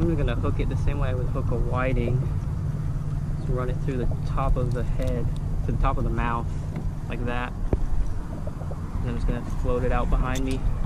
I'm gonna hook it the same way I would hook a whiting. Just run it through the top of the head, to the top of the mouth, like that. And I'm just gonna float it out behind me.